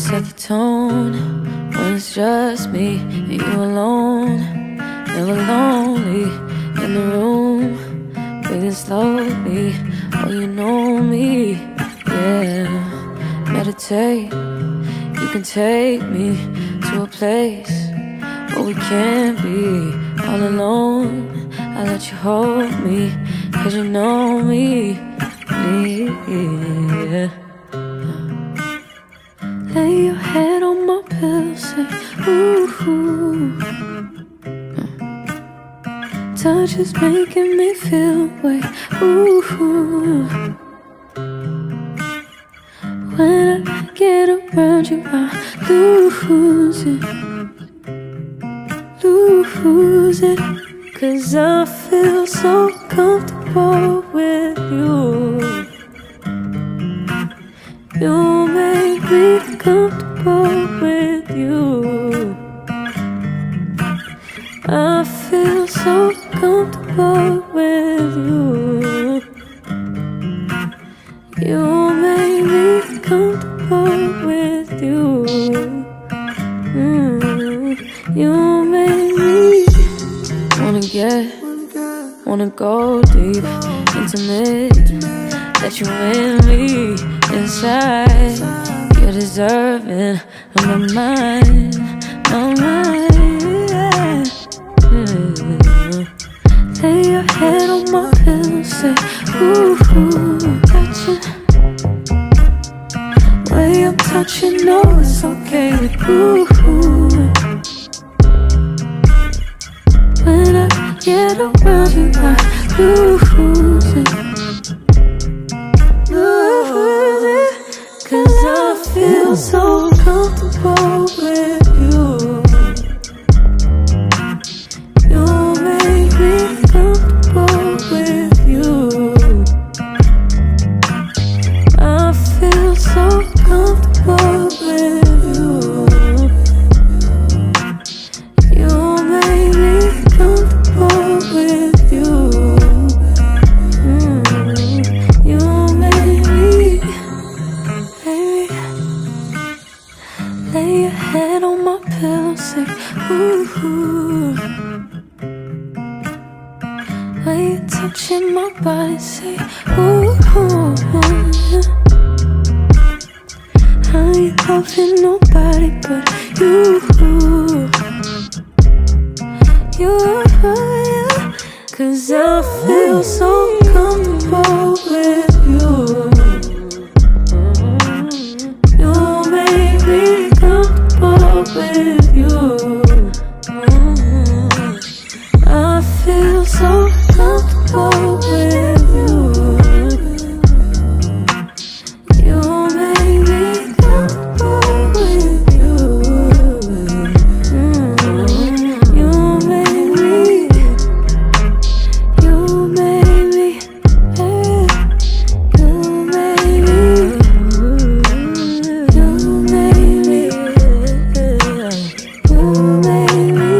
set the tone when it's just me and you alone. Never lonely in the room, breathing slowly. Oh, you know me, yeah. Meditate, you can take me to a place where we can't be all alone. I let you hold me, 'cause you know me, yeah. Lay your head on my pillow, say ooh. Touch is making me feel away, ooh. When I get around you, I lose it, 'cause I feel so comfortable with you. You make me comfortable with you. I feel so comfortable with you. You make me comfortable with you. You make me wanna go deep, intimate, let you in me inside. You're deserving of my mind, yeah. Lay your head on my pillow, say ooh, touching. Way I'm touching, no, it's okay with you. When I get around you, I lose it, 'cause I feel so comfortable with you. You make me comfortable with you. I feel so comfortable with you. You make me comfortable with you. You make me, baby. Lay your head on my pillow, say ooh. When you're touching my body, say ooh. I ain't loving nobody but you. You, 'cause I feel so comfortable with you. You make me comfortable with you. I feel so comfortable with you. You make me comfortable with you. You make me, you make me, hey. You make me, you make me, you make me,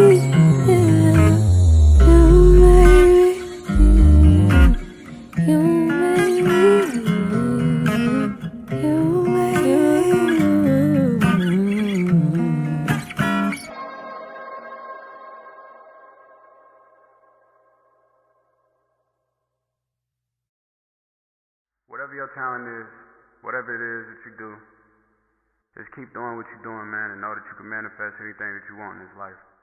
Whatever your talent is, whatever it is that you do, just keep doing what you're doing, man, and know that you can manifest anything that you want in this life.